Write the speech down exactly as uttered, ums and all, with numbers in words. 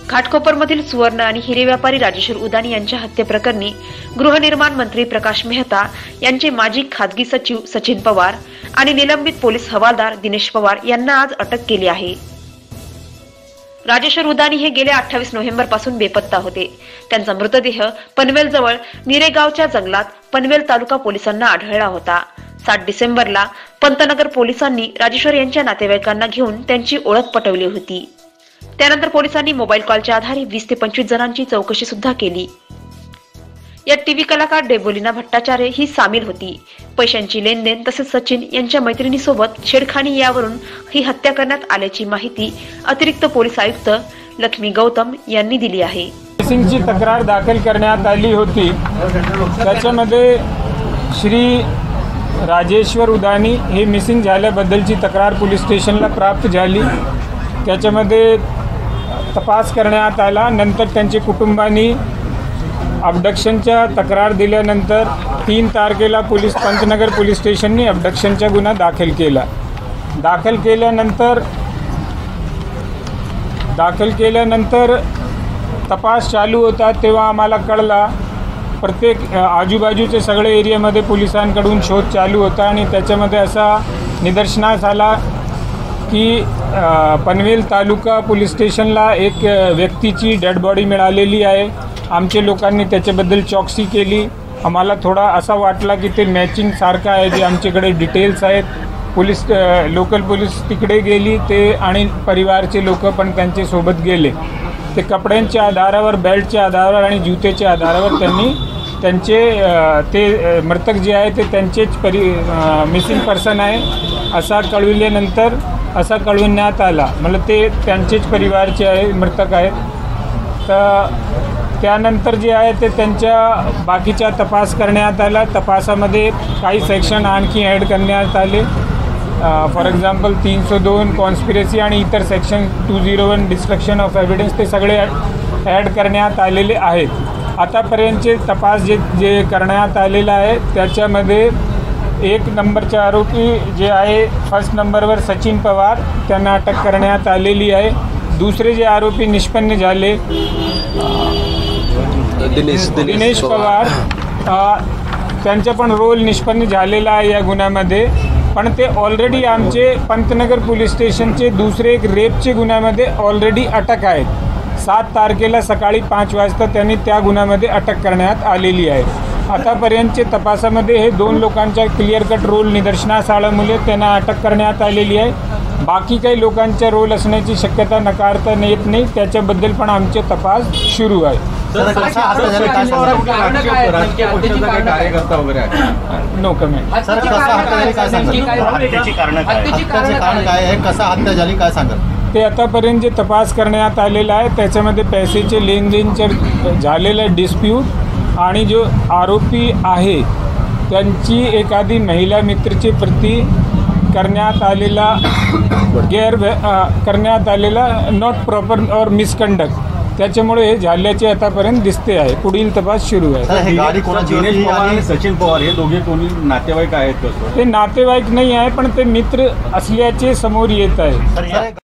घाटकोपरमधील सुवर्ण आणि हिरे व्यापारी राजेश्वर उदानी यांच्या हत्येप्रकरणी गृहनिर्माण मंत्री प्रकाश मेहता यांचे माजी खासगी सचिव सचिन पवार आणि निलंबित पोलीस हवालदार दिनेश पवार यांना आज अटक केली आहे। राजेश्वर उदानी हे गेल्या अठ्ठावीस नोव्हेंबर पासून बेपत्ता होते। त्यांचा मृतदेह पनवेल जवळ निरेगावच्या जंगलात पनवेल तालुका पोलिसांना आढळला होता। सात डिसेंबरला पंतनगर पोलिसांनी राजेश्वर यांच्या नातेवाईकांना घेऊन त्यांची ओळख पटवली होती। त्यानंतर पोलिसांनी मोबाईल कॉलच्या आधारे वीस ते पंचवीस जणांची चौकशी सुद्धा केली। यात टीव्ही कलाकार डेबोलिना भट्टाचार्य ही सामील होती। पैशांची लेनदेन तसेच सचिन यांच्या मैत्रिणीसोबत छेडखानी यावरून ही हत्या करण्यात आल्याची माहिती अतिरिक्त पोलीस आयुक्त लक्ष्मी गौतम यांनी दिली आहे। मिसिंगची तक्रार दाखल करण्यात आली होती। त्याच्यामध्ये श्री राजेश्वर उदानी हे मिसिंग झाल्याबद्दलची तक्रार पोलीस स्टेशनला प्राप्त झाली। त्याच्यामध्ये तपास करण्यात आला। नंतर त्यांच्या कुटुंबांनी अबडक्शनच्या तक्रार दिल्यानंतर तीन तारखेला पोलीस पंतनगर पोलीस स्टेशननी अबडक्शनचा गुन्हा दाखल केला। दाखल केल्यानंतर दाखल केल्यानंतर तपास चालू होता तेव्हा आम्हाला कळला, प्रत्येक आजूबाजूचे सगळे एरियामध्ये पोलिसांकडून शोध चालू होता आणि त्याच्यामध्ये असा निदर्शनास आला की पनवेल तालुका पोलीस स्टेशनला एक व्यक्तीची डेड बॉडी मिळालेली आहे। आमच्या लोकांनी त्याच्याबद्दल चौकशी केली। आम्हाला थोडा असा वाटला की ते मॅचिंग सारखं आहे, जे आमच्याकडे डिटेल्स आहेत। पोलीस लोकल पोलीस तिकडे गेली ते आणि परिवारचे लोक पण त्यांच्या सोबत गेले। ते कपड्यांच्या आधारावर, बेल्टच्या आधारावर आणि जुत्याच्या आधारावर त्यांनी त्यांचे ते मृतक जे आहे ते त्यांचेच परि मिसिंग पर्सन आहे असा कळविल्यानंतर असा कळविण्यात आला, मला ते त्यांचेच परिवारचे आहे मृतक आहेत। तर त्यानंतर जे आहे ते त्यांच्या बाकीचा तपास करण्यात आला। तपासामध्ये काही सेक्शन आणखी ॲड करण्यात आले। फॉर एक्झाम्पल तीन सौ दोन कॉन्स्पिरसी आणि इतर section two zero one destruction of evidence ते सगळे ॲड करण्यात आलेले आहेत। आतापर्यंतचे तपास जे जे करण्यात आलेला आहे त्याच्यामध्ये एक नंबरचे आरोपी जे आहे फर्स्ट नंबरवर सचिन पवार त्यांना अटक करण्यात आलेली आहे। दुसरे जे आरोपी निष्पन्न झाले दिनेश दिनेश पवार त्यांचा पण रोल निष्पन्न झालेला आहे या गुन्ह्यामध्ये, पण ते ऑलरेडी आमचे पंतनगर पोलीस स्टेशनचे दुसरे एक रेपचे गुन्ह्यामध्ये ऑलरेडी अटक आहेत। सात तारखेला सकाळी पाच वाजता त्यांनी त्या गुन्ह्यामध्ये अटक करण्यात आलेली आहे। आतापर्यंतचे तपासामध्ये हे दोन लोकांचा क्लिअर कट रोल निदर्शनास आल्यामुळे त्यांना अटक करण्यात आलेली आहे। बाकी काही लोकांचा रोल असण्याची शक्यता नकारता येत नाही, त्याच्याबद्दल पण आमचे तपास सुरू आहे। No comment. ते आतापर्यंत जे तपास करण्यात आलेला आहे त्याच्यामध्ये पैशाचे लेनदेनचे झालेला डिस्प्यूट आणि जो आरोपी आहे त्यांची एखादी महिला मित्रची प्रती करण्यात आलेला गैर करण्यात आलेला नॉट प्रॉपर और मिसकंडक्ट, त्याच्यामुळे हे झाल्याचे आतापर्यंत दिसते आहे। पुढील तपास सुरू आहे। दिनेश पवार आणि सचिन पवार हे दोघे कोणी नातेवाईक आहेत? ते नातेवाईक नाही आहे, पण ते मित्र असल्याचे समोर येत आहे।